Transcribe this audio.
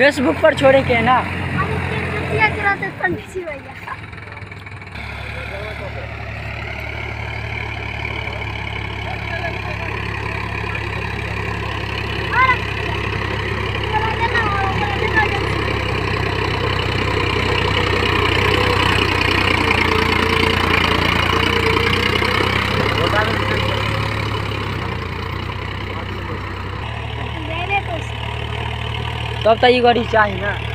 Facebook पर छोड़े के है ना। पंडित जी भैया तब तो ये गाड़ी चाहिए ना।